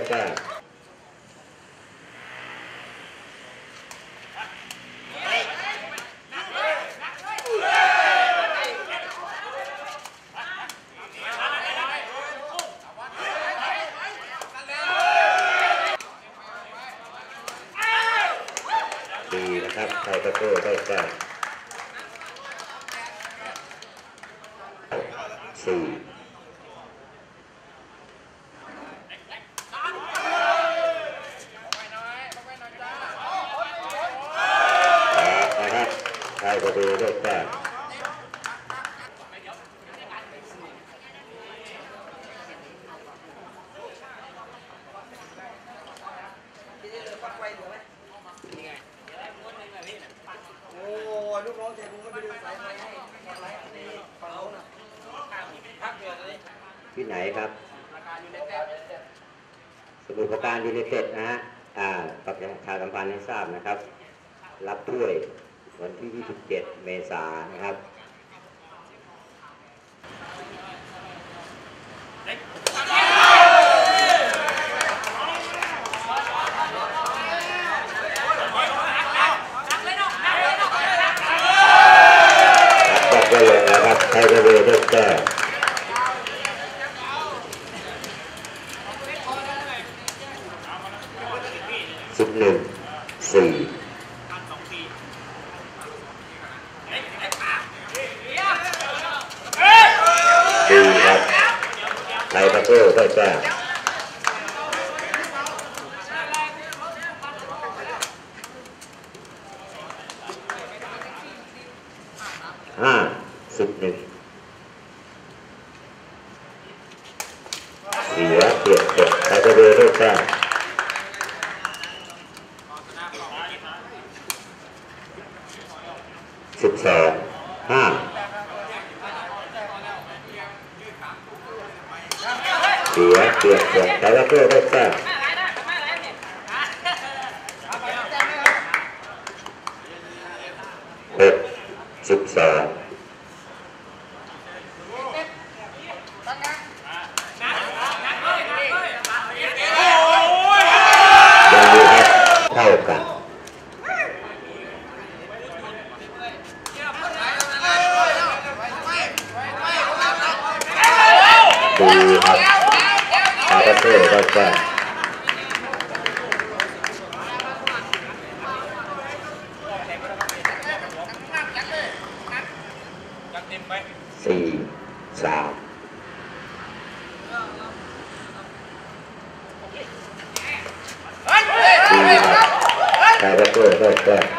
แต้มดีนะครับไทยประตูได้แต้ม4ไทยประตูได้แต้มลูกน้องเทพุงก็ไปดูสายไฟให้ฝั่งโน้นน่ะที่ไหนครับสมุทรปราการยูไนเต็ดนะฮะประชาสัมพันธ์ให้ทราบนะครับรับถ้วยวันที่27 เมษายนนะครับก็เลยนะครับไทยประตูได้แต้ม11-4ดีครับไทยประตูได้แต้ม5-11เสียเปลี่ยนจบไทยประตูได้แต้ม12-5เสียเปลี่ยนจบไทยประตูได้แต้ม6-12เท่ากันดูครับตาประตูได้แต้ม4-3ดีครับตาประตูได้แต้ม